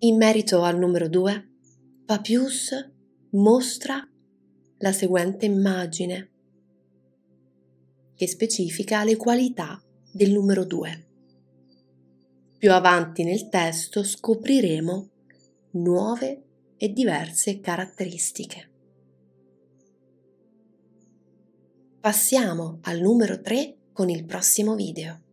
In merito al numero 2, Papius mostra la seguente immagine che specifica le qualità del numero 2. Più avanti nel testo scopriremo nuove e diverse caratteristiche. Passiamo al numero 3 con il prossimo video.